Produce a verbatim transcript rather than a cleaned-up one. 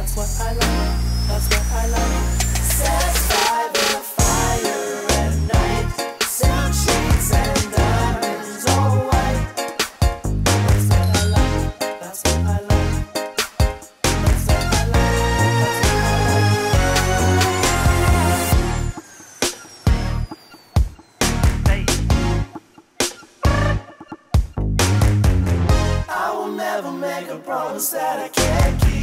That's what I like, that's what I like. Set fire in the fire at night. Silk sheets and diamonds all white. That's what I like, that's what I like. That's what I like, that's what I like. I will never make a promise that I can't keep.